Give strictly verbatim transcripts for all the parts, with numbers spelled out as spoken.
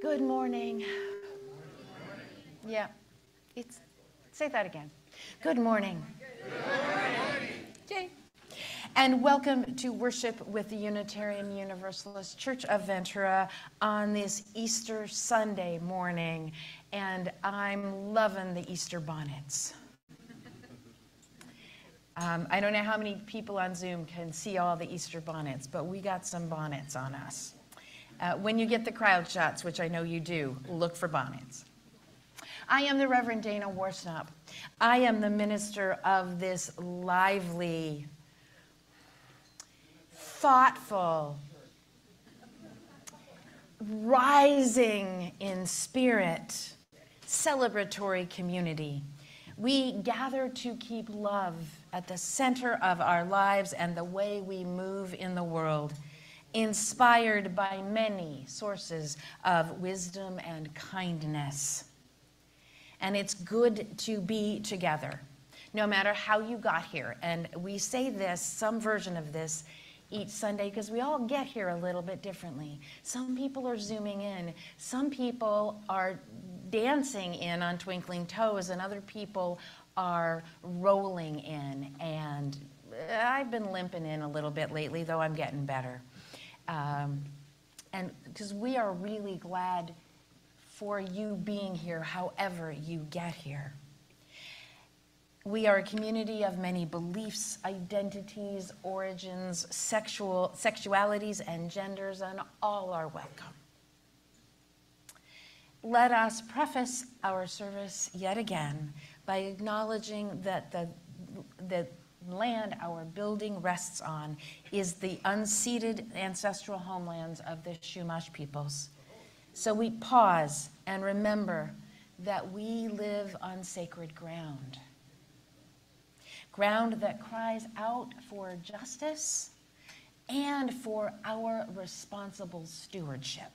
Good morning. Yeah, it's, say that again. Good morning. Good morning. Yay. And welcome to worship with the Unitarian Universalist Church of Ventura on this Easter Sunday morning. And I'm loving the Easter bonnets. Um, I don't know how many people on Zoom can see all the Easter bonnets, but we got some bonnets on us. Uh, when you get the crowd shots, which I know you do, look for bonnets. I am the Reverend Dana Warsnop. I am the minister of this lively, thoughtful, rising in spirit, celebratory community. We gather to keep love at the center of our lives and the way we move in the world, inspired by many sources of wisdom and kindness. And it's good to be together, no matter how you got here. And we say this, some version of this, each Sunday, because we all get here a little bit differently. Some people are zooming in. Some people are dancing in on twinkling toes, and other people are rolling in. And I've been limping in a little bit lately, though I'm getting better. Um, and because we are really glad for you being here, however you get here. We are a community of many beliefs, identities, origins, sexual sexualities, and genders, and all are welcome. Let us preface our service yet again by acknowledging that the, the land our building rests on is the unceded ancestral homelands of the Chumash peoples. So we pause and remember that we live on sacred ground. Ground that cries out for justice and for our responsible stewardship.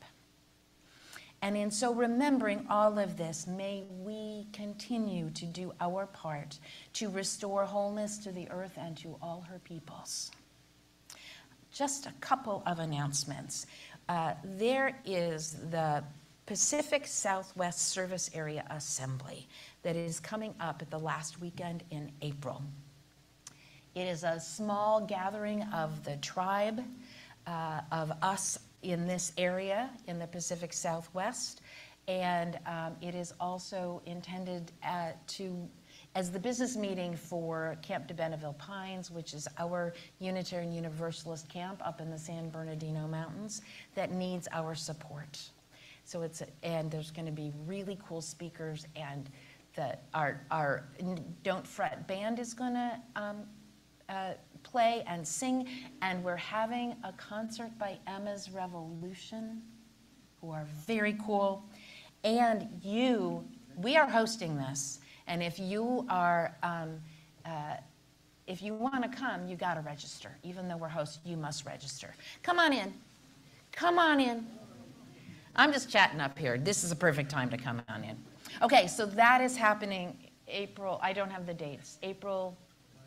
And in so remembering all of this, may we continue to do our part to restore wholeness to the earth and to all her peoples. Just a couple of announcements. Uh, there is the Pacific Southwest Service Area Assembly that is coming up at the last weekend in April. It is a small gathering of the tribe, uh, of us in this area in the Pacific Southwest, and um, it is also intended uh, to as the business meeting for Camp de Benneville Pines, which is our Unitarian Universalist camp up in the San Bernardino Mountains that needs our support. So it's, a, and there's gonna be really cool speakers, and the, our, our Don't Fret band is gonna um, uh, play and sing, and we're having a concert by Emma's Revolution, who are very cool. And you, we are hosting this. And if you are, um, uh, if you want to come, you got to register. Even though we're hosts, you must register. Come on in. Come on in. I'm just chatting up here. This is a perfect time to come on in. Okay, so that is happening April. I don't have the dates. April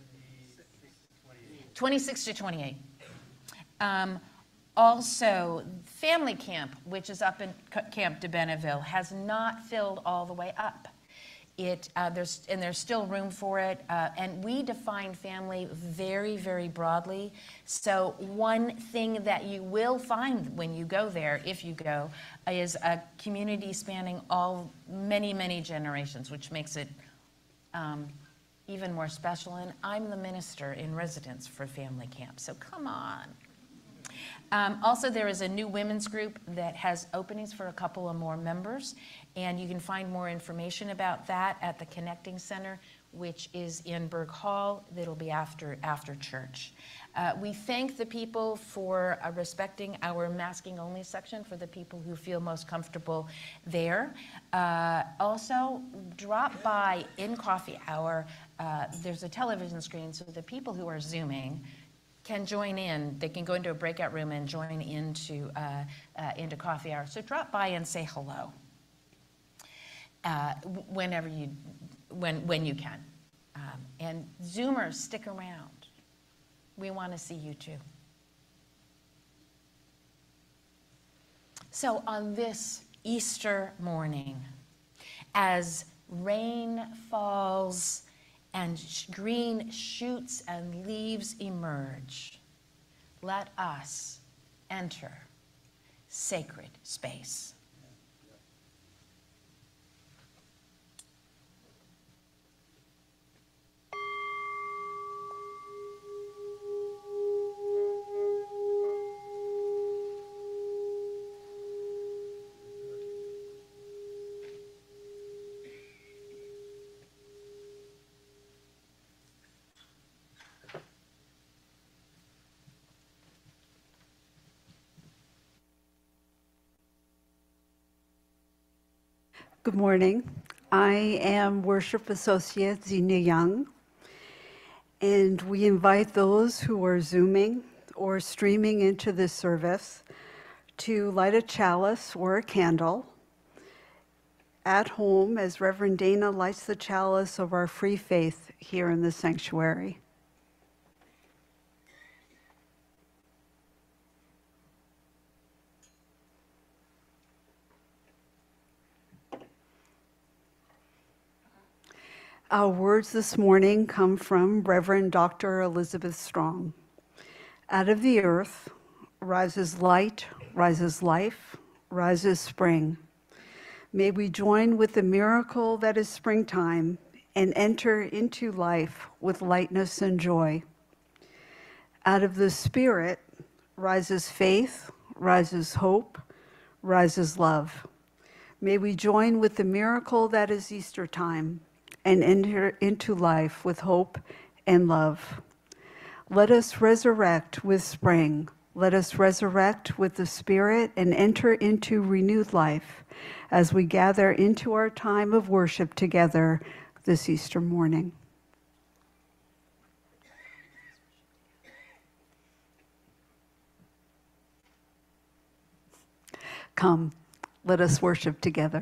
twenty-sixth to twenty-eighth. Um, also, Family Camp, which is up in Camp de Benneville, has not filled all the way up. It, uh, there's, and there's still room for it, uh, and we define family very, very broadly. So one thing that you will find when you go there, if you go, is a community spanning all many, many generations, which makes it um, even more special. And I'm the minister in residence for Family Camp, so come on. Um, also, there is a new women's group that has openings for a couple of more members, and you can find more information about that at the Connecting Center, which is in Berg Hall. That'll be after, after church. Uh, we thank the people for uh, respecting our masking only section for the people who feel most comfortable there. Uh, also, drop by in coffee hour. Uh, there's a television screen, so the people who are Zooming can join in. They can go into a breakout room and join into, uh, uh, into coffee hour. So drop by and say hello uh, whenever you, when, when you can. Um, and Zoomers, stick around. We want to see you too. So on this Easter morning, as rain falls and sh- green shoots and leaves emerge, let us enter sacred space. Good morning. I am Worship Associate Xenia Young, and we invite those who are Zooming or streaming into this service to light a chalice or a candle at home as Reverend Dana lights the chalice of our free faith here in the sanctuary. Our words this morning come from Reverend Doctor Elizabeth Strong. Out of the earth rises light, rises life, rises spring. May we join with the miracle that is springtime and enter into life with lightness and joy. Out of the Spirit rises faith, rises hope, rises love. May we join with the miracle that is Easter time and enter into life with hope and love. Let us resurrect with spring. Let us resurrect with the Spirit and enter into renewed life as we gather into our time of worship together this Easter morning. Come, let us worship together.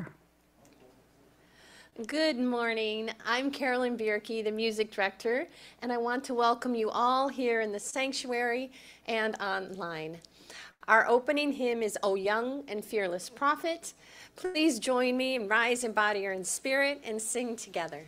Good morning. I'm Carolyn Bierke, the music director, and I want to welcome you all here in the sanctuary and online. Our opening hymn is O Young and Fearless Prophet. Please join me and rise in body or in spirit and sing together.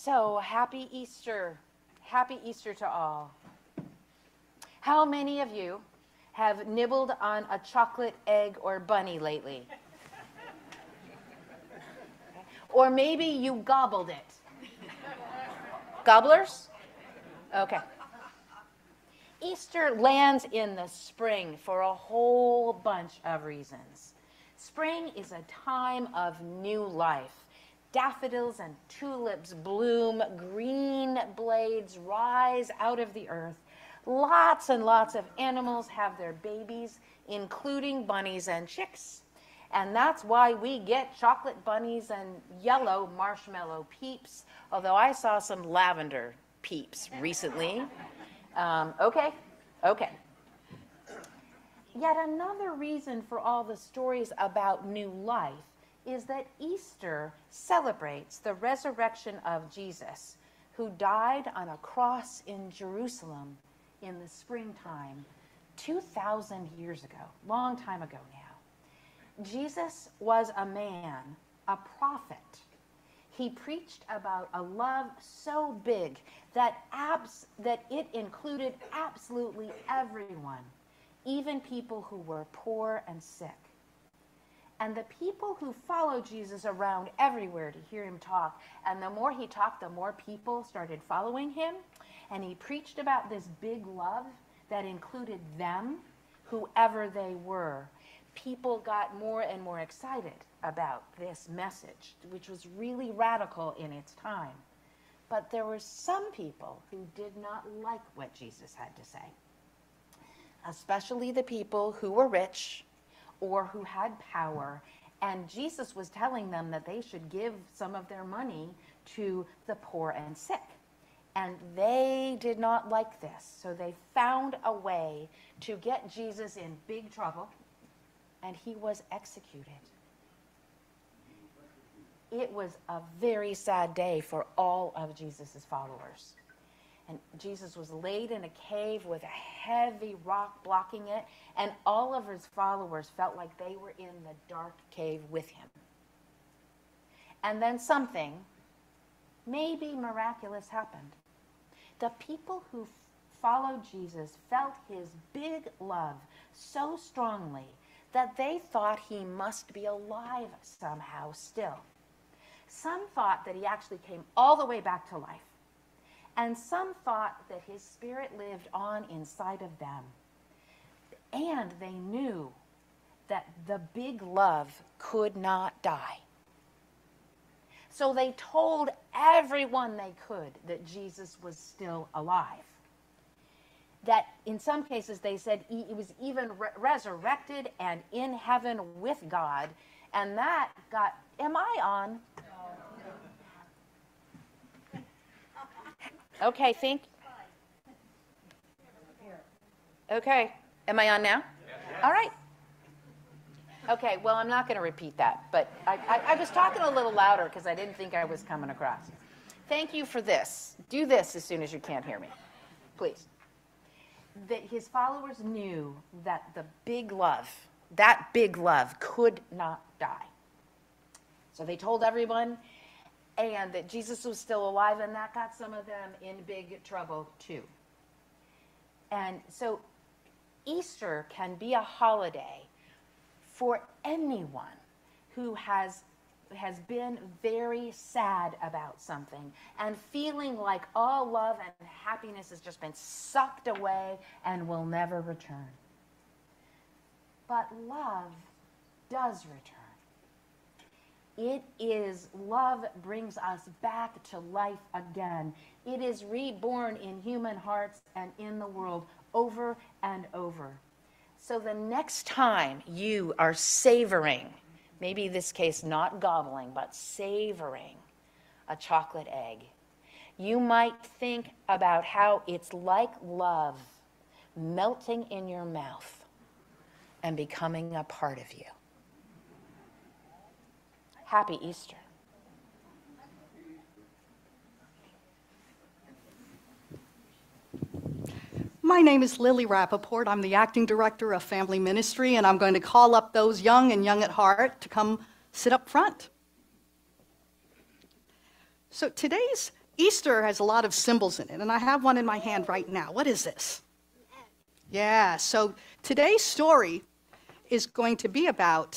So, happy Easter. Happy Easter to all. How many of you have nibbled on a chocolate egg or bunny lately? Or maybe you gobbled it. Gobblers? Okay. Easter lands in the spring for a whole bunch of reasons. Spring is a time of new life. Daffodils and tulips bloom, green blades rise out of the earth. Lots and lots of animals have their babies, including bunnies and chicks. And that's why we get chocolate bunnies and yellow marshmallow peeps, although I saw some lavender peeps recently. Um, okay, okay. Yet another reason for all the stories about new life is that Easter celebrates the resurrection of Jesus, who died on a cross in Jerusalem in the springtime two thousand years ago, long time ago now. Jesus was a man, a prophet. He preached about a love so big that, abs- that it included absolutely everyone, even people who were poor and sick. And the people who followed Jesus around everywhere to hear him talk, and the more he talked, the more people started following him. And he preached about this big love that included them, whoever they were. People got more and more excited about this message, which was really radical in its time. But there were some people who did not like what Jesus had to say, especially the people who were rich or who had power. And Jesus was telling them that they should give some of their money to the poor and sick. And they did not like this. So they found a way to get Jesus in big trouble, and he was executed. It was a very sad day for all of Jesus' followers. And Jesus was laid in a cave with a heavy rock blocking it, and all of his followers felt like they were in the dark cave with him. And then something, maybe miraculous, happened. The people who followed Jesus felt his big love so strongly that they thought he must be alive somehow still. Some thought that he actually came all the way back to life. And some thought that his spirit lived on inside of them. And they knew that the big love could not die. So they told everyone they could that Jesus was still alive. That in some cases they said he was even re- resurrected and in heaven with God. And that got, am I on? Okay, think. Okay, am I on now? All right. Okay, well, I'm not going to repeat that, but I, I, I was talking a little louder because I didn't think I was coming across. Thank you for this. Do this as soon as you can't hear me, please. That his followers knew that the big love, that big love could not die. So they told everyone, and that Jesus was still alive, and that got some of them in big trouble too. And so Easter can be a holiday for anyone who has, has been very sad about something and feeling like all love and happiness has just been sucked away and will never return. But love does return. It is, love brings us back to life again. It is reborn in human hearts and in the world over and over. So the next time you are savoring, maybe this case not gobbling, but savoring a chocolate egg, you might think about how it's like love melting in your mouth and becoming a part of you. Happy Easter. My name is Lily Rappaport. I'm the acting director of Family Ministry, and I'm going to call up those young and young at heart to come sit up front. So today's Easter has a lot of symbols in it, and I have one in my hand right now. What is this? Yeah, so today's story is going to be about,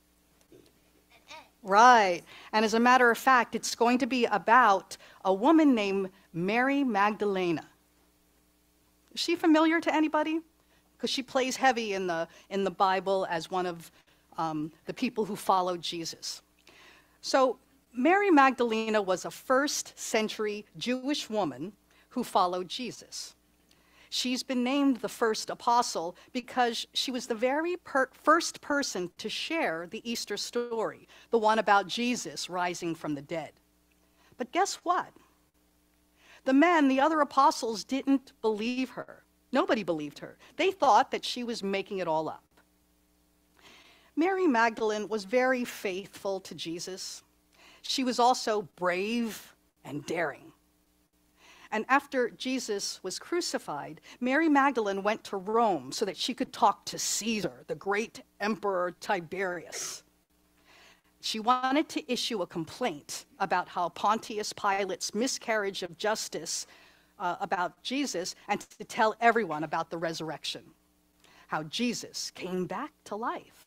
right, and as a matter of fact, it's going to be about a woman named Mary Magdalene. Is she familiar to anybody? Because she plays heavy in the, in the Bible as one of um, the people who followed Jesus. So Mary Magdalene was a first century Jewish woman who followed Jesus. She's been named the first apostle because she was the very per- first person to share the Easter story, the one about Jesus rising from the dead. But guess what? The men, the other apostles, didn't believe her. Nobody believed her. They thought that she was making it all up. Mary Magdalene was very faithful to Jesus. She was also brave and daring. And after Jesus was crucified, Mary Magdalene went to Rome so that she could talk to Caesar, the great emperor Tiberius. She wanted to issue a complaint about how Pontius Pilate's miscarriage of justice uh, about Jesus, and to tell everyone about the resurrection, how Jesus came back to life.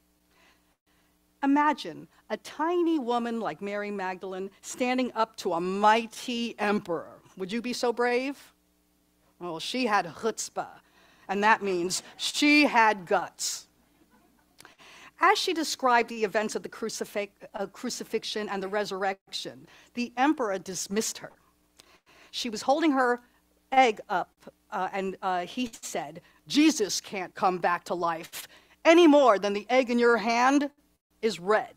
Imagine a tiny woman like Mary Magdalene standing up to a mighty emperor. Would you be so brave? Well, she had chutzpah, and that means she had guts. As she described the events of the crucifix, uh, crucifixion and the resurrection, the emperor dismissed her. She was holding her egg up, uh, and uh, he said, "Jesus can't come back to life any more than the egg in your hand is red."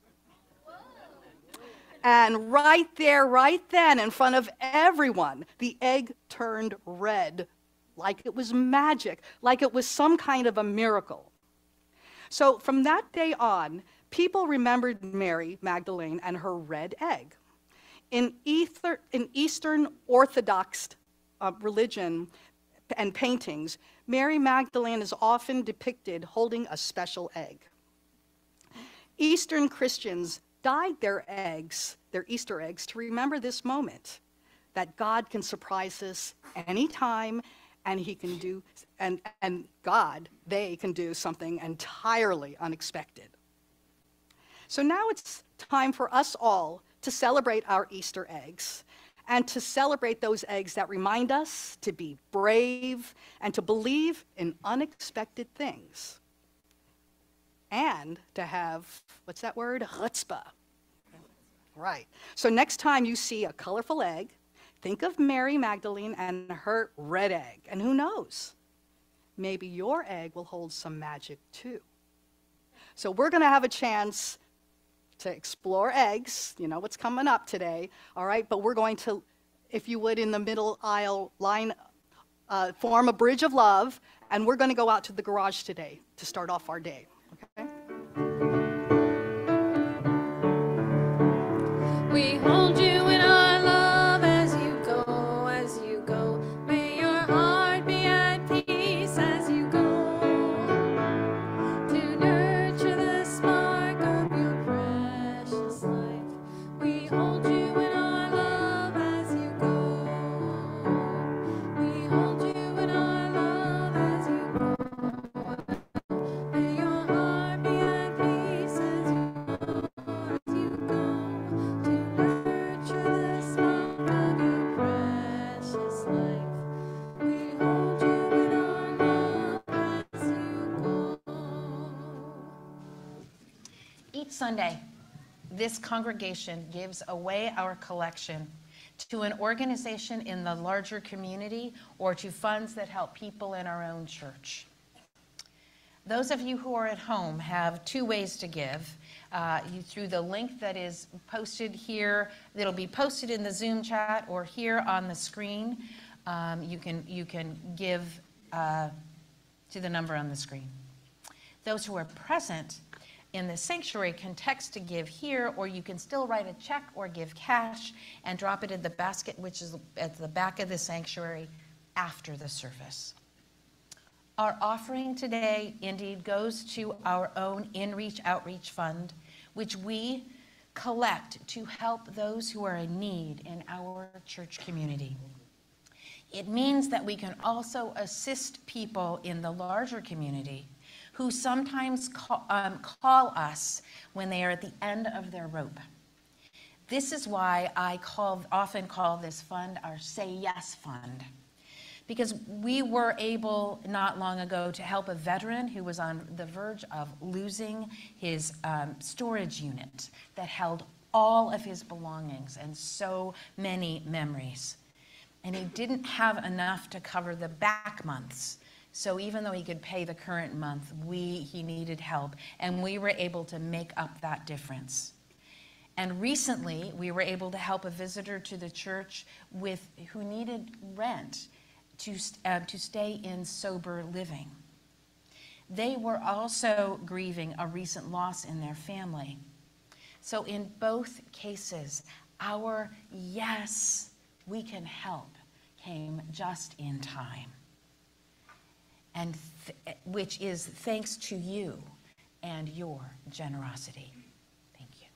And right there, right then, in front of everyone, the egg turned red, like it was magic, like it was some kind of a miracle. So from that day on, people remembered Mary Magdalene and her red egg. In, ether, in Eastern Orthodox uh, religion and paintings, Mary Magdalene is often depicted holding a special egg. Eastern Christians dyed their eggs, their Easter eggs, to remember this moment, that God can surprise us anytime, and he can do, and, and God, they can do something entirely unexpected. So now it's time for us all to celebrate our Easter eggs, and to celebrate those eggs that remind us to be brave and to believe in unexpected things. And to have, what's that word? Chutzpah. Right. So next time you see a colorful egg, think of Mary Magdalene and her red egg. And who knows? Maybe your egg will hold some magic too. So we're going to have a chance to explore eggs. You know what's coming up today. All right. But we're going to, if you would, in the middle aisle line, uh, form a bridge of love. And we're going to go out to the garage today to start off our day. Okay? We hold you in our love as you go, as you go. May your heart be at peace as you go. To nurture the spark of your precious life. We hold you in our love as you go. We hold you in our love as you go. May your heart be at peace as you go, as you go. To nurture the spark of your precious life. We hold you in our love as you go. Each Sunday, this congregation gives away our collection to an organization in the larger community or to funds that help people in our own church. Those of you who are at home have two ways to give. Uh, you, through the link that is posted here, that'll be posted in the Zoom chat or here on the screen. Um, you can, you can give uh, to the number on the screen. Those who are present in the sanctuary can text to give here, or you can still write a check or give cash and drop it in the basket, which is at the back of the sanctuary after the service. Our offering today indeed goes to our own InReach Outreach Fund, which we collect to help those who are in need in our church community. It means that we can also assist people in the larger community who sometimes call, um, call us when they are at the end of their rope. This is why I call, often call this fund our Say Yes Fund, because we were able not long ago to help a veteran who was on the verge of losing his um, storage unit that held all of his belongings and so many memories. And he didn't have enough to cover the back months. So even though he could pay the current month, we, he needed help, and we were able to make up that difference. And recently, we were able to help a visitor to the church with, who needed rent to, uh, to stay in sober living. They were also grieving a recent loss in their family. So in both cases, our yes, we can help came just in time. And th- which is thanks to you and your generosity. Thank you.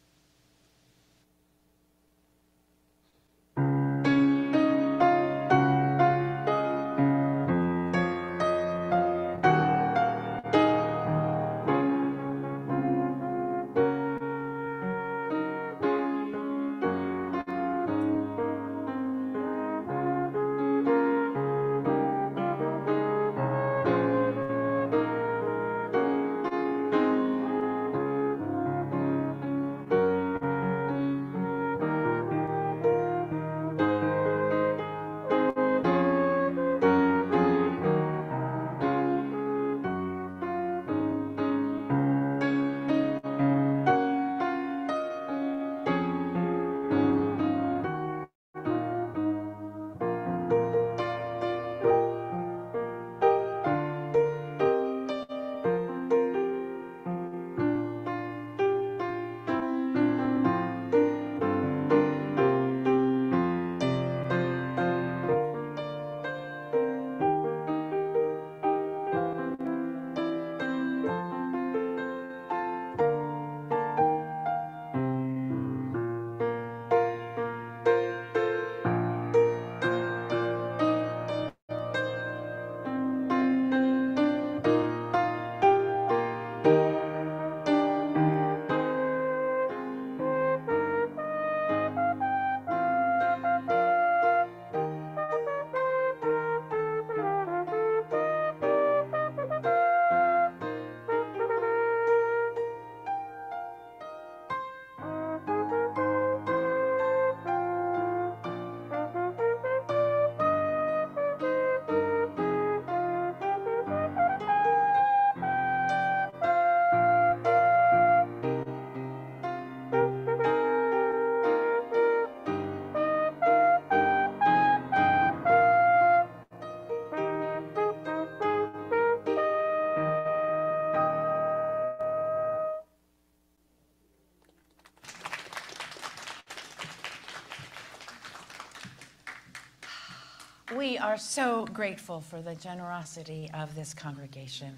We are so grateful for the generosity of this congregation.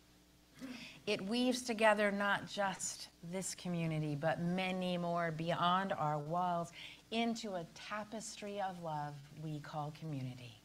It weaves together not just this community, but many more beyond our walls into a tapestry of love we call community.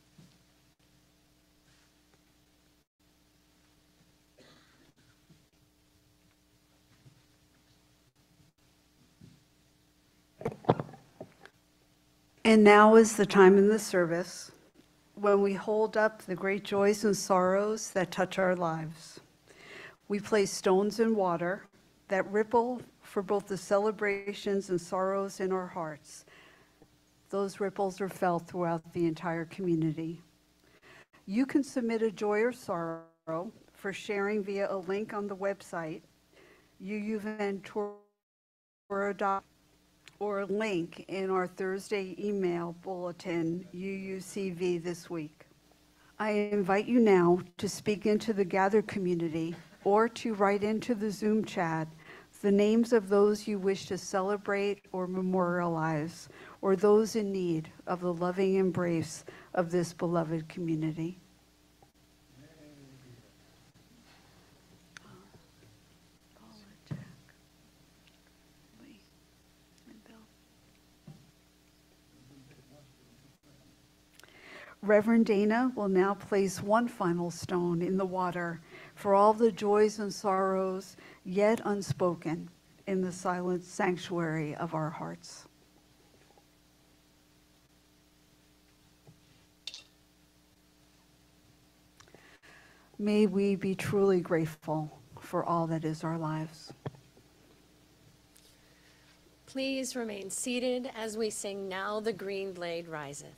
And now is the time in the service when we hold up the great joys and sorrows that touch our lives. We place stones in water that ripple for both the celebrations and sorrows in our hearts. Those ripples are felt throughout the entire community. You can submit a joy or sorrow for sharing via a link on the website, U U Ventura dot or a link in our Thursday email bulletin, U U C V this week. I invite you now to speak into the gathered community or to write into the Zoom chat the names of those you wish to celebrate or memorialize, or those in need of the loving embrace of this beloved community. Reverend Dana will now place one final stone in the water for all the joys and sorrows yet unspoken in the silent sanctuary of our hearts. May we be truly grateful for all that is our lives. Please remain seated as we sing Now the Green Blade Riseth.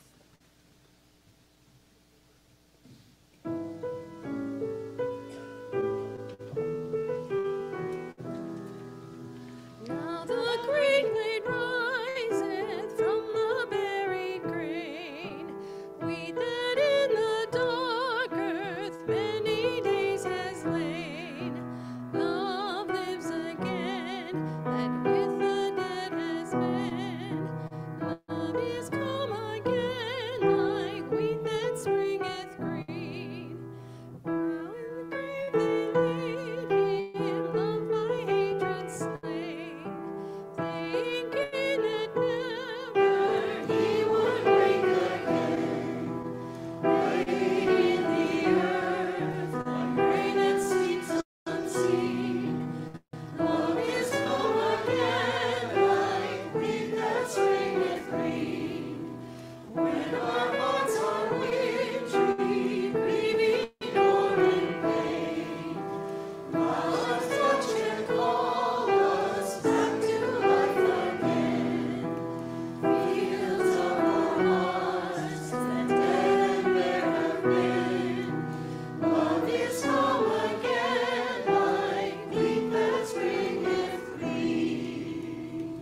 Now the green blade riseth from the buried grain, wheat that in the dark earth many days has lain. Love lives again, that with the dead has been. Love is come again, like wheat that springeth green. Now in the grave they laid him, loved by hatred slain, thinking that never he would wake again. Laid in the earth, like rain that sleeps unseen. Love is come again, like wheat that springeth green. When our hearts are wintry, grieving or in pain, God's touch can call us back to life again. Fields of our hearts that dead and bare have been, love is come again, like wheat that springeth green.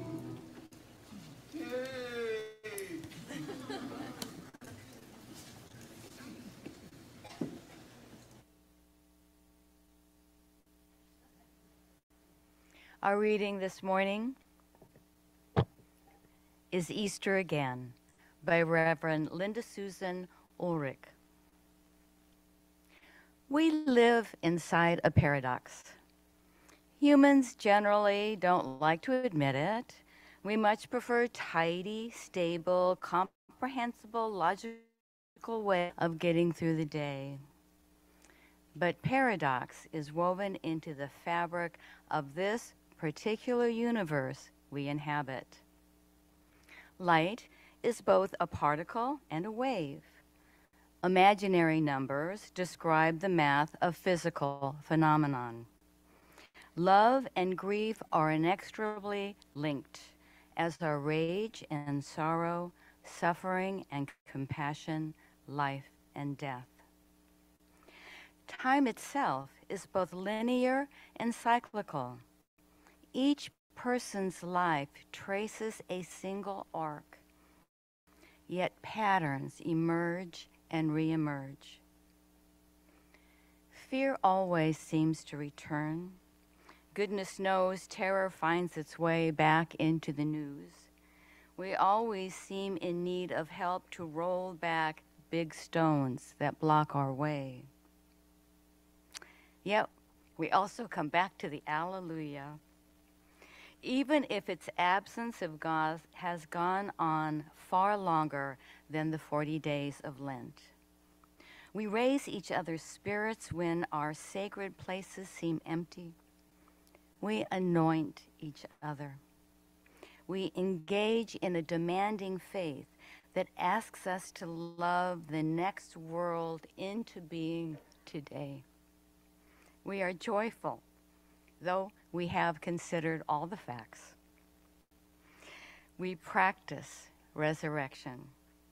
Our reading this morning is Easter Again by Reverend Linda Susan Ulrich. We live inside a paradox. Humans generally don't like to admit it. We much prefer tidy, stable, comprehensible, logical way of getting through the day. But paradox is woven into the fabric of this particular universe we inhabit. Light is both a particle and a wave. Imaginary numbers describe the math of physical phenomenon. Love and grief are inextricably linked, as are rage and sorrow, suffering and compassion, life and death. Time itself is both linear and cyclical. Each person's life traces a single arc, yet patterns emerge and reemerge. Fear always seems to return. Goodness knows terror finds its way back into the news. We always seem in need of help to roll back big stones that block our way. Yet, we also come back to the Alleluia. Even if its absence of God has gone on far longer than the forty days of Lent. We raise each other's spirits when our sacred places seem empty. We anoint each other. We engage in a demanding faith that asks us to love the next world into being today. We are joyful, though we have considered all the facts. We practice resurrection.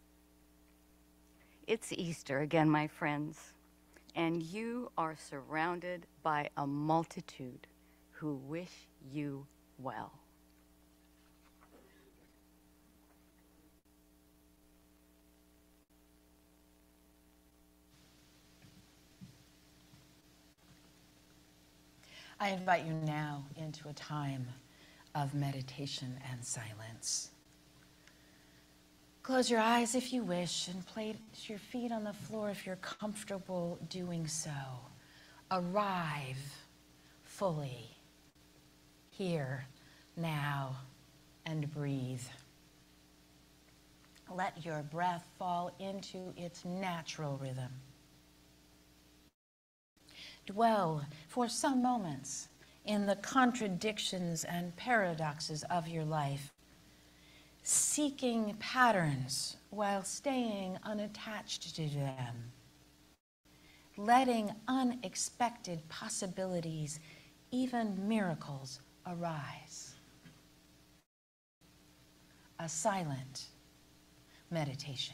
It's Easter again, my friends, and you are surrounded by a multitude who wish you well. I invite you now into a time of meditation and silence. Close your eyes if you wish and place your feet on the floor if you're comfortable doing so. Arrive fully here, now, and breathe. let your breath fall into its natural rhythm. Dwell for some moments in the contradictions and paradoxes of your life, seeking patterns while staying unattached to them, letting unexpected possibilities, even miracles, arise. A silent meditation.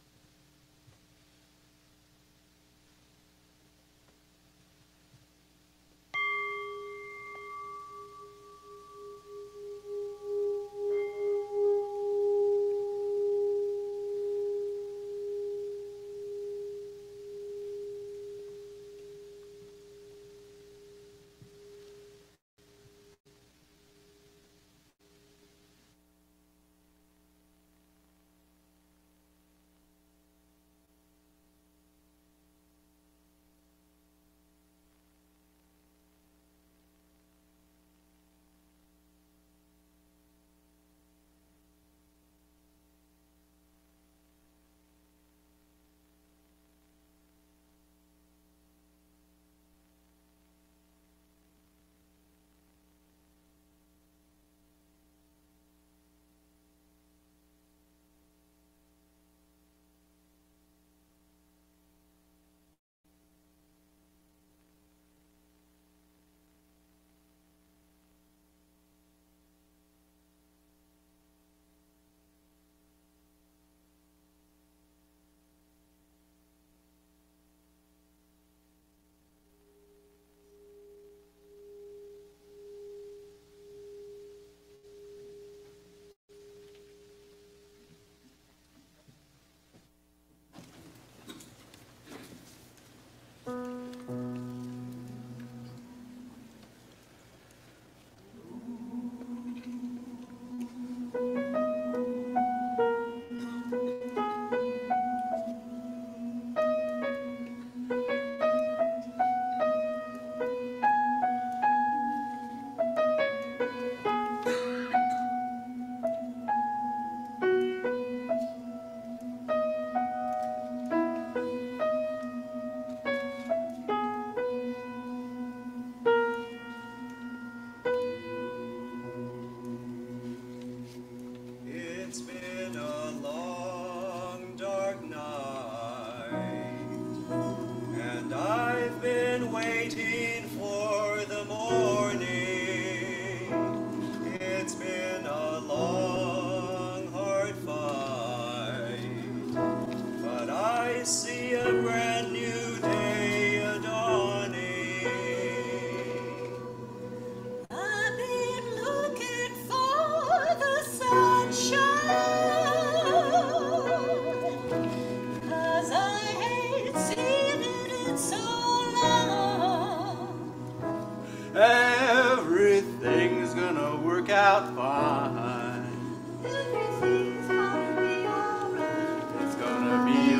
Everything's gonna work out fine. Everything's gonna be alright. It's gonna be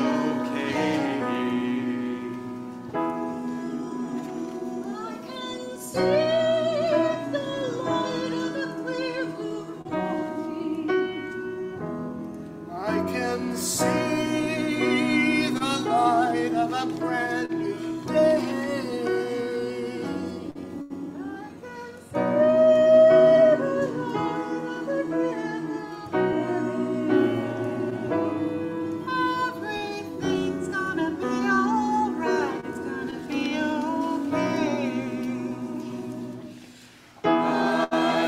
okay. I can see the light of a clear blue morning. I can see the light of a brand new day. Everything's gonna be alright. It's gonna be okay.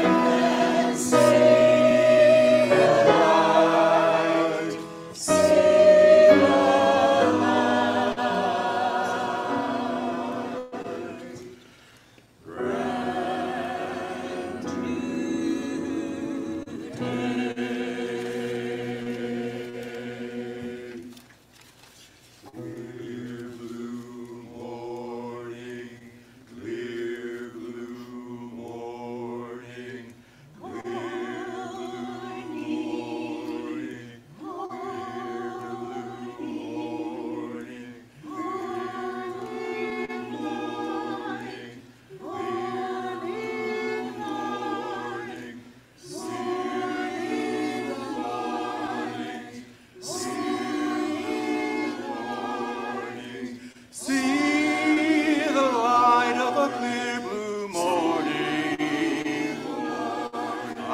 See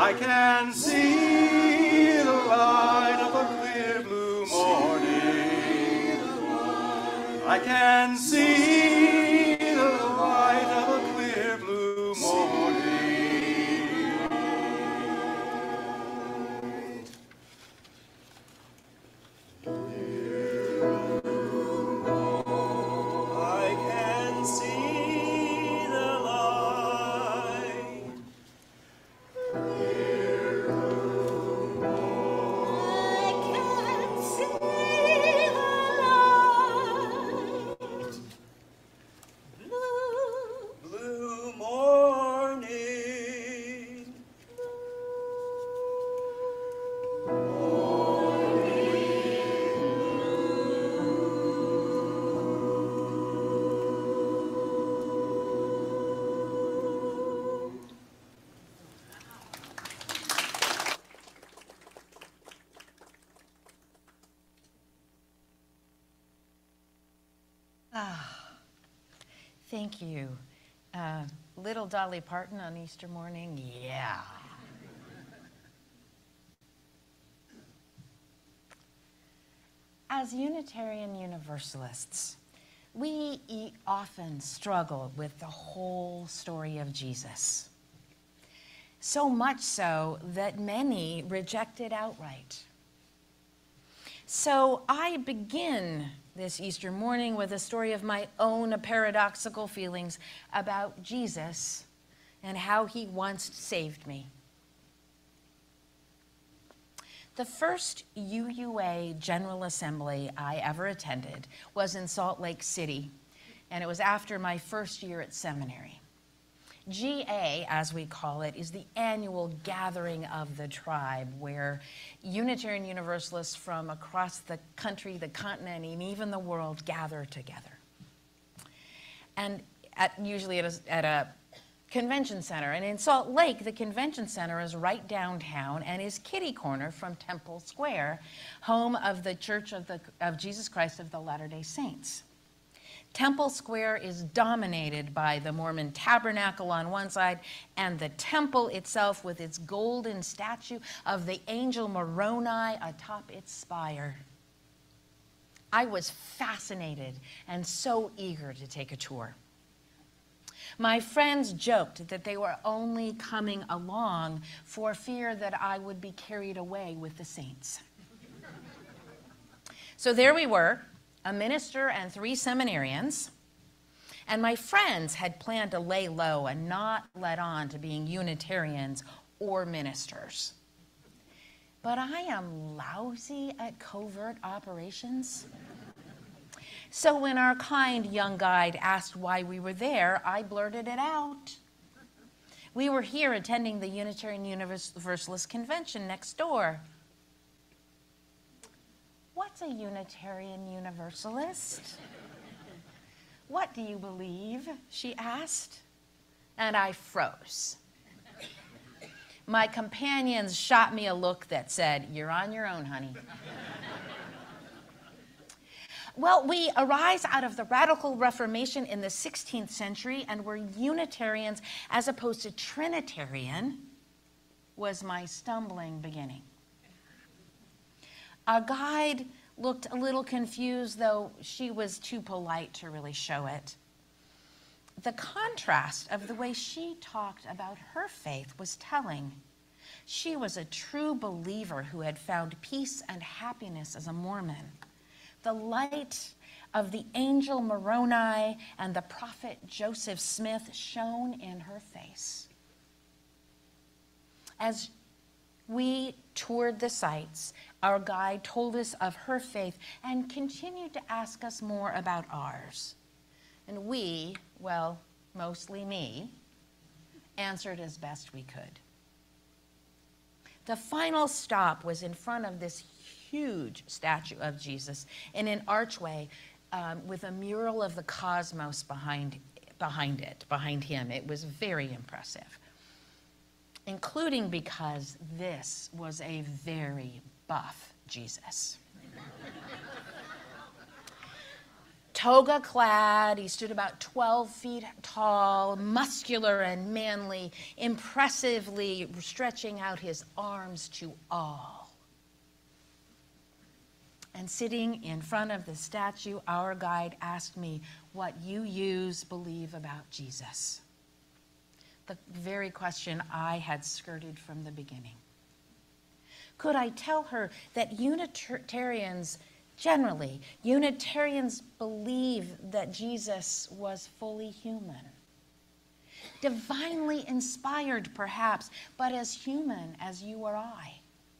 I can see the light of a clear blue morning. I can see the light of a clear blue morning. I can see the light. Blue morning. Thank you. Uh, little Dolly Parton on Easter morning, yeah. As Unitarian Universalists, we e- often struggle with the whole story of Jesus. So much so that many reject it outright. So I begin this Easter morning with a story of my own paradoxical feelings about Jesus and how he once saved me. The first U U A General Assembly I ever attended was in Salt Lake City, and it was after my first year at seminary. G A, as we call it, is the annual gathering of the tribe where Unitarian Universalists from across the country, the continent, and even the world gather together. And at, usually at a, at a convention center. And in Salt Lake, the convention center is right downtown and is kitty corner from Temple Square, home of the Church of, the, of Jesus Christ of the Latter-day Saints. Temple Square is dominated by the Mormon Tabernacle on one side and the temple itself with its golden statue of the angel Moroni atop its spire. I was fascinated and so eager to take a tour. My friends joked that they were only coming along for fear that I would be carried away with the saints. So there we were, a minister and three seminarians, and my friends had planned to lay low and not let on to being Unitarians or ministers. But I am lousy at covert operations. So when our kind young guide asked why we were there, I blurted it out. We were here attending the Unitarian Universalist Convention next door. What's a Unitarian Universalist? What do you believe? She asked. And I froze. My companions shot me a look that said, "You're on your own, honey." Well, we arise out of the Radical Reformation in the sixteenth century, and we're Unitarians as opposed to Trinitarian, was my stumbling beginning. Our guide looked a little confused, though she was too polite to really show it. The contrast of the way she talked about her faith was telling. She was a true believer who had found peace and happiness as a Mormon. The light of the angel Moroni and the prophet Joseph Smith shone in her face. As we toured the sites, our guide told us of her faith and continued to ask us more about ours. And we, well, mostly me, answered as best we could. The final stop was in front of this huge statue of Jesus in an archway um, with a mural of the cosmos behind, behind it, behind him. It was very impressive, including because this was a very buff Jesus. toga clad. He stood about twelve feet tall, muscular and manly, impressively stretching out his arms to all. And sitting in front of the statue, our guide asked me what you use believe about Jesus. The very question I had skirted from the beginning. Could I tell her that Unitarians, generally, Unitarians believe that Jesus was fully human? Divinely inspired, perhaps, but as human as you or I.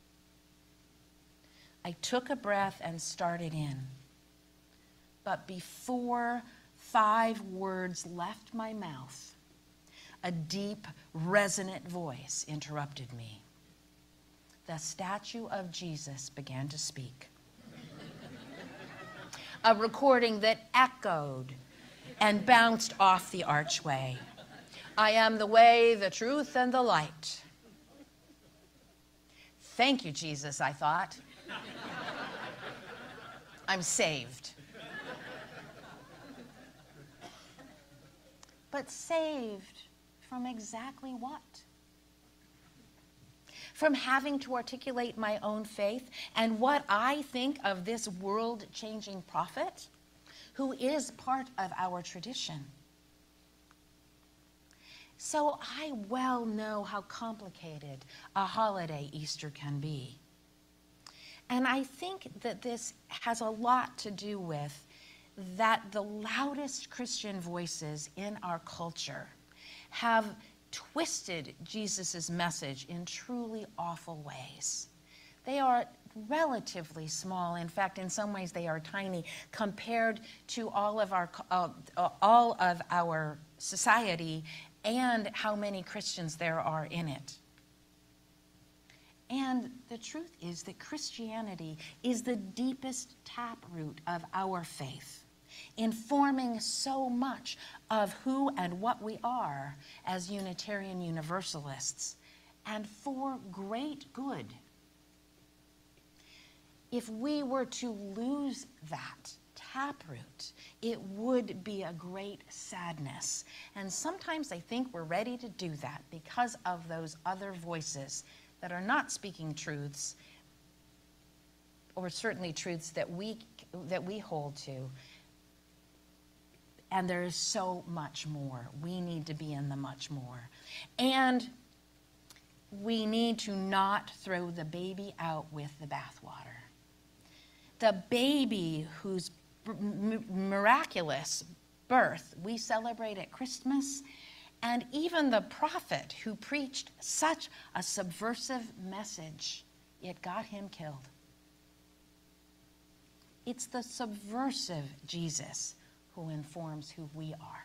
I took a breath and started in. But before five words left my mouth, a deep, resonant voice interrupted me. The statue of Jesus began to speak. A recording that echoed and bounced off the archway. I am the way, the truth, and the light. Thank you, Jesus, I thought. I'm saved. But saved from exactly what? From having to articulate my own faith and what I think of this world-changing prophet who is part of our tradition. So I well know how complicated a holiday Easter can be. And I think that this has a lot to do with that the loudest Christian voices in our culture have twisted Jesus' message in truly awful ways. They are relatively small. In fact, in some ways they are tiny compared to all of our, uh, all of our society and how many Christians there are in it. And the truth is that Christianity is the deepest taproot of our faith, informing so much of who and what we are as Unitarian Universalists, and for great good. If we were to lose that taproot, it would be a great sadness. And sometimes I think we're ready to do that because of those other voices that are not speaking truths, or certainly truths that we that we hold to. And there is so much more. We need to be in the much more. And we need to not throw the baby out with the bathwater. The baby whose miraculous birth we celebrate at Christmas, and even the prophet who preached such a subversive message, yet got him killed. It's the subversive Jesus who informs who we are.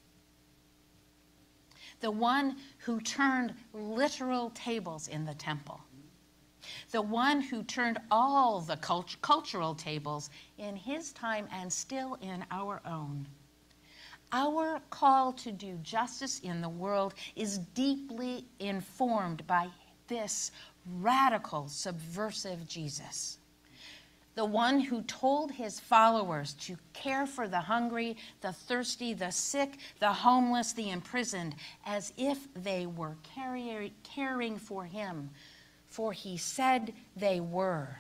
The one who turned literal tables in the temple. The one who turned all the cult- cultural tables in his time and still in our own. Our call to do justice in the world is deeply informed by this radical, subversive Jesus. The one who told his followers to care for the hungry, the thirsty, the sick, the homeless, the imprisoned, as if they were carry- caring for him, for he said they were.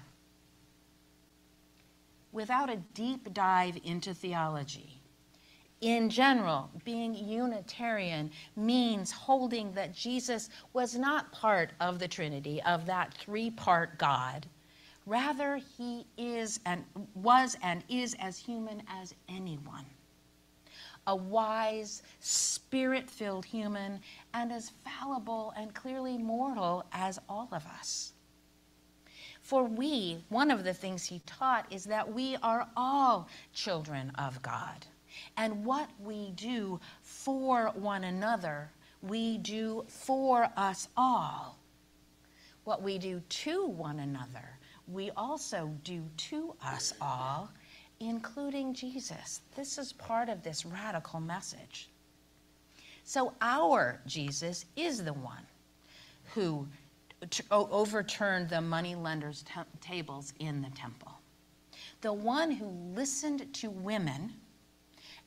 Without a deep dive into theology, in general, being Unitarian means holding that Jesus was not part of the Trinity, of that three-part God. Rather, he is and was and is as human as anyone. A wise, spirit-filled human, and as fallible and clearly mortal as all of us. For we, one of the things he taught is that we are all children of God. And what we do for one another, we do for us all. What we do to one another, we also do to us all, including Jesus. This is part of this radical message. So our Jesus is the one who t- overturned the moneylenders' t- tables in the temple. The one who listened to women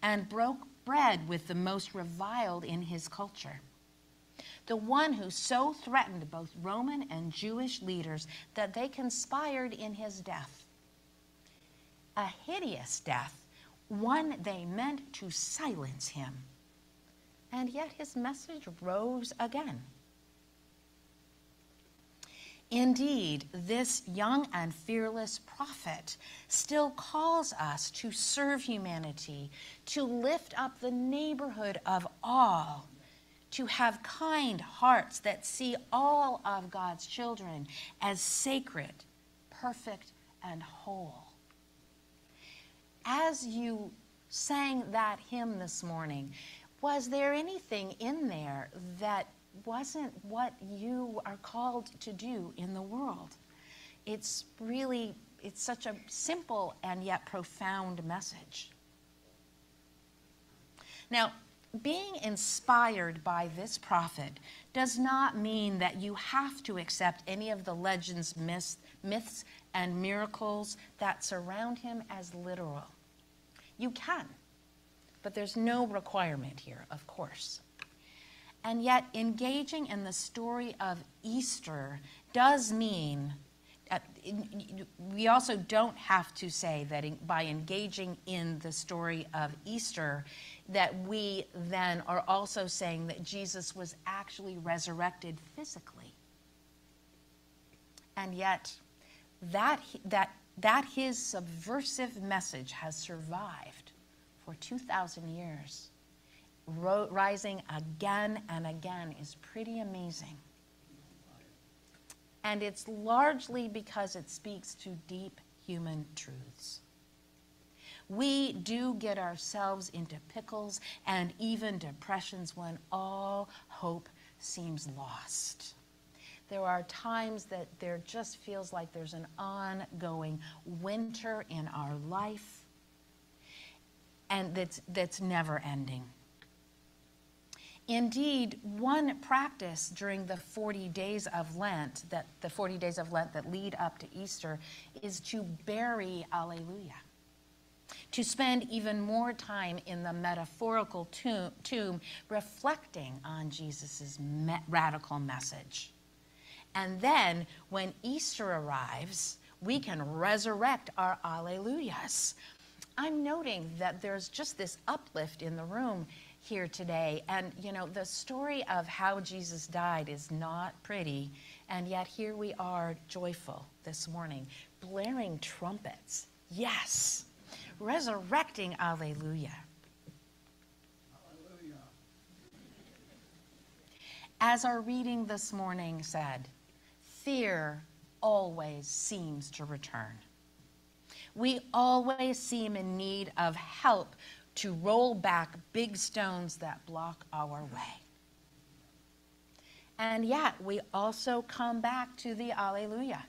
and broke bread with the most reviled in his culture. The one who so threatened both Roman and Jewish leaders that they conspired in his death. A hideous death, one they meant to silence him. And yet his message rose again. Indeed, this young and fearless prophet still calls us to serve humanity, to lift up the neighborhood of all, to have kind hearts that see all of God's children as sacred, perfect, and whole. As you sang that hymn this morning, was there anything in there that wasn't what you are called to do in the world? It's really, it's such a simple and yet profound message. Now, being inspired by this prophet does not mean that you have to accept any of the legends, myths, myths, and miracles that surround him as literal. You can, but there's no requirement here, of course. And yet, engaging in the story of Easter does mean, uh, we also don't have to say that in, by engaging in the story of Easter, that we then are also saying that Jesus was actually resurrected physically. And yet, that, that, that his subversive message has survived for two thousand years, ro- rising again and again, is pretty amazing. And it's largely because it speaks to deep human truths. We do get ourselves into pickles and even depressions when all hope seems lost. There are times that there just feels like there's an ongoing winter in our life, and that's, that's never ending. Indeed, one practice during the forty days of Lent, that the forty days of Lent that lead up to Easter, is to bury Alleluia, to spend even more time in the metaphorical tomb, tomb reflecting on Jesus' me- radical message. And then, when Easter arrives, we can resurrect our Alleluias. I'm noting that there's just this uplift in the room here today. And, you know, the story of how Jesus died is not pretty. And yet here we are, joyful this morning, blaring trumpets. Yes, resurrecting Alleluia. Hallelujah. As our reading this morning said, fear always seems to return. We always seem in need of help to roll back big stones that block our way. And yet, we also come back to the Alleluia.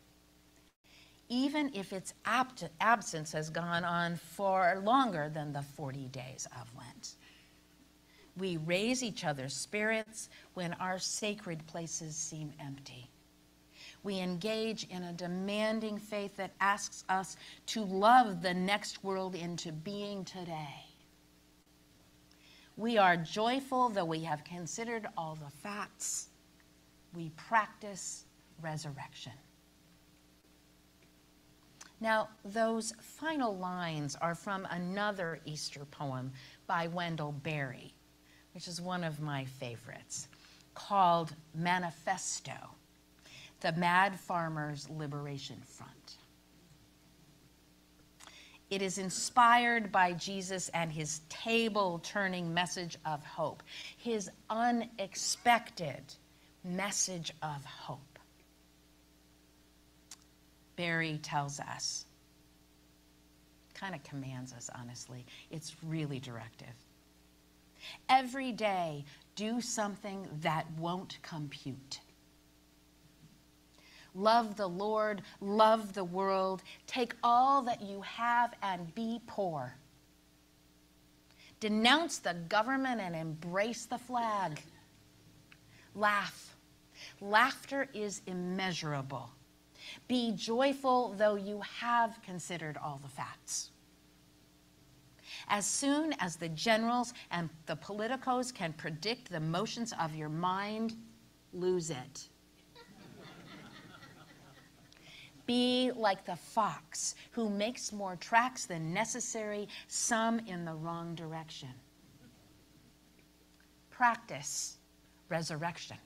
Even if its abt- absence has gone on for longer than the forty days of Lent. We raise each other's spirits when our sacred places seem empty. We engage in a demanding faith that asks us to love the next world into being today. We are joyful, though we have considered all the facts. We practice resurrection. Now, those final lines are from another Easter poem by Wendell Berry, which is one of my favorites, called Manifesto, the Mad Farmers' Liberation Front. It is inspired by Jesus and his table-turning message of hope, his unexpected message of hope. Berry tells us, kind of commands us, honestly. It's really directive. Every day, do something that won't compute. Love the Lord, love the world, take all that you have and be poor. Denounce the government and embrace the flag. Laugh. Laughter is immeasurable. Be joyful, though you have considered all the facts. As soon as the generals and the politicos can predict the motions of your mind, lose it. Be like the fox who makes more tracks than necessary, some in the wrong direction. Practice resurrection.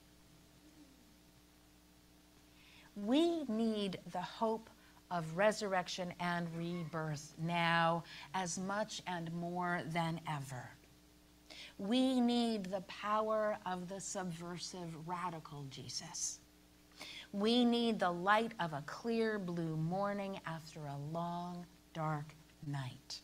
We need the hope of resurrection and rebirth now as much and more than ever. We need the power of the subversive radical Jesus. We need the light of a clear blue morning after a long, dark night.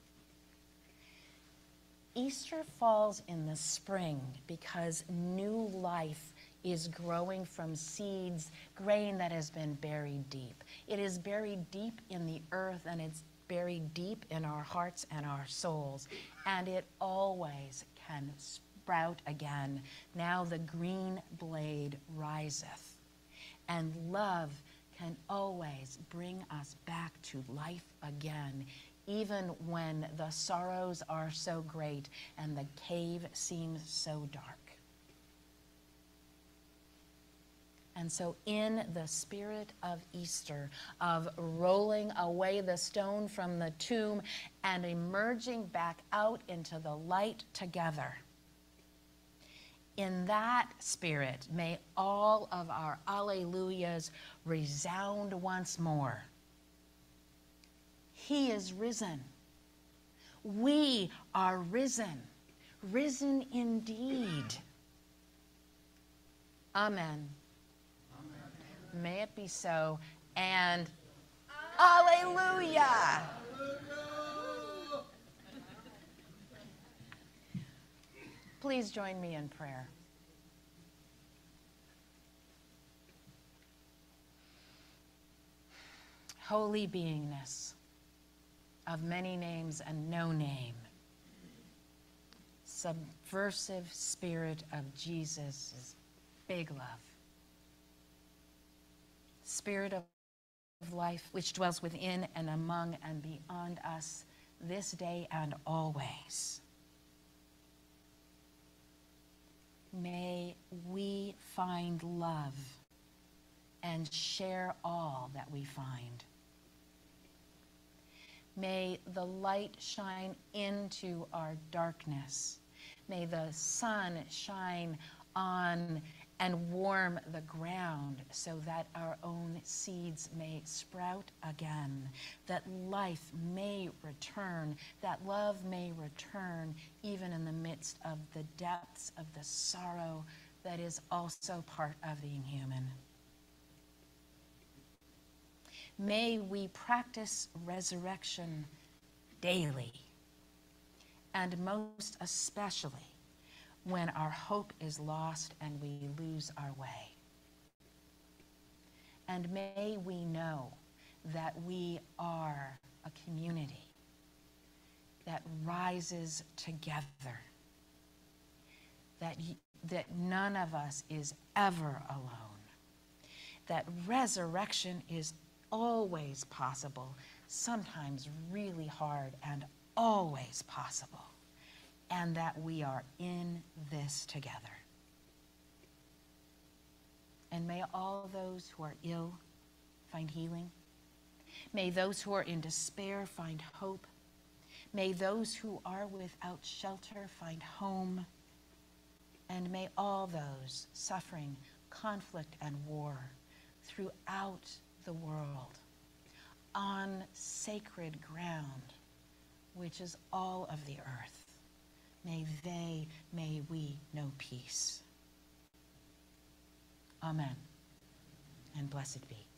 Easter falls in the spring because new life is growing from seeds, grain that has been buried deep. It is buried deep in the earth, and it's buried deep in our hearts and our souls, and it always can sprout again. Now the green blade riseth. And love can always bring us back to life again, even when the sorrows are so great and the cave seems so dark. And so in the spirit of Easter, of rolling away the stone from the tomb and emerging back out into the light together, in that spirit, may all of our alleluias resound once more. He is risen. We are risen, risen indeed. Amen. Amen. May it be so, and alleluia. Please join me in prayer. Holy beingness of many names and no name, subversive spirit of Jesus' big love, spirit of life which dwells within and among and beyond us this day and always. May we find love and share all that we find. May the light shine into our darkness. May the sun shine on and warm the ground so that our own seeds may sprout again, that life may return, that love may return, even in the midst of the depths of the sorrow that is also part of being human. May we practice resurrection daily, and most especially when our hope is lost and we lose our way. And may we know that we are a community that rises together, that, that none of us is ever alone, that resurrection is always possible, sometimes really hard, and always possible, and that we are in this together. And may all those who are ill find healing. May those who are in despair find hope. May those who are without shelter find home. And may all those suffering conflict and war throughout the world, on sacred ground, which is all of the earth, may they, may we know peace. Amen. And blessed be.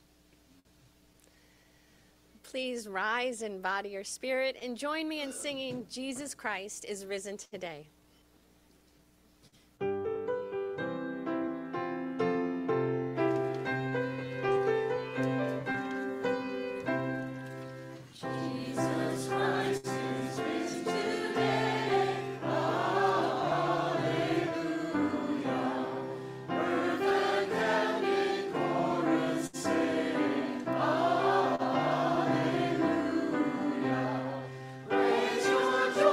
Please rise in body or spirit and join me in singing Jesus Christ is Risen Today. Raise your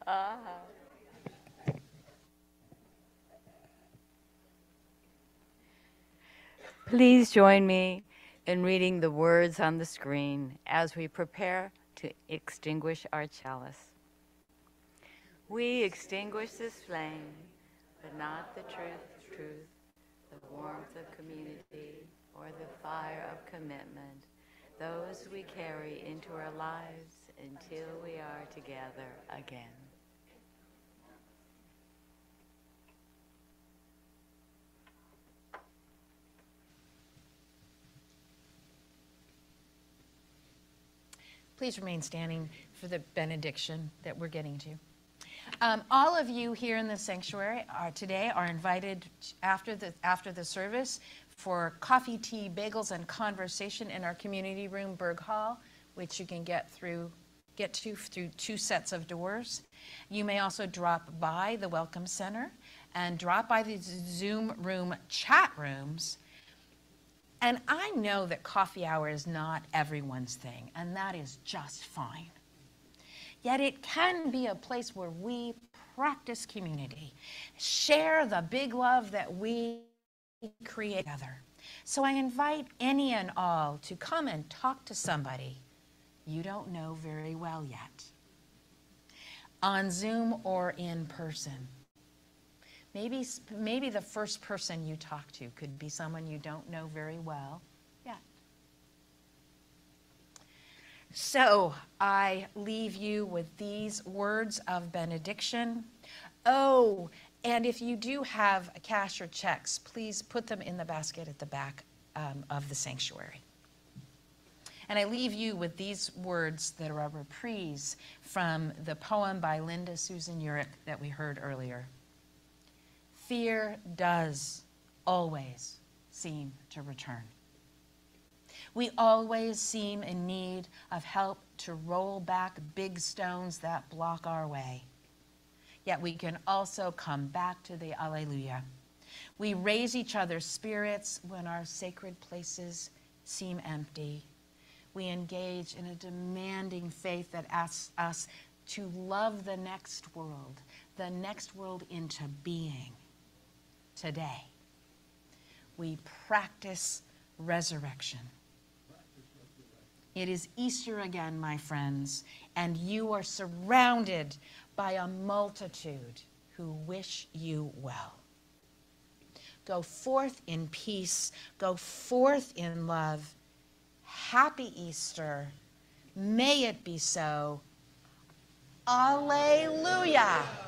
Please join me in reading the words on the screen as we prepare to extinguish our chalice. We extinguish this flame, but not the truth, truth, the warmth of community, or the fire of commitment, those we carry into our lives until we are together again. Please remain standing for the benediction that we're getting to. Um, all of you here in the sanctuary are, today are invited after the, after the service for coffee, tea, bagels, and conversation in our community room, Berg Hall, which you can get through get to through two sets of doors. You may also drop by the Welcome Center and drop by the Zoom room chat rooms. And I know that coffee hour is not everyone's thing, and that is just fine. Yet it can be a place where we practice community, share the big love that we create together. So I invite any and all to come and talk to somebody you don't know very well yet, on Zoom or in person. Maybe, maybe the first person you talk to could be someone you don't know very well yet. So I leave you with these words of benediction. Oh, and if you do have cash or checks, please put them in the basket at the back um, of the sanctuary. And I leave you with these words that are a reprise from the poem by Linda Susan Urich that we heard earlier. Fear does always seem to return. We always seem in need of help to roll back big stones that block our way. Yet we can also come back to the Alleluia. We raise each other's spirits when our sacred places seem empty. We engage in a demanding faith that asks us to love the next world, the next world into being. Today, we practice resurrection. It is Easter again, my friends, and you are surrounded by a multitude who wish you well. Go forth in peace, go forth in love. Happy Easter. May it be so. Alleluia.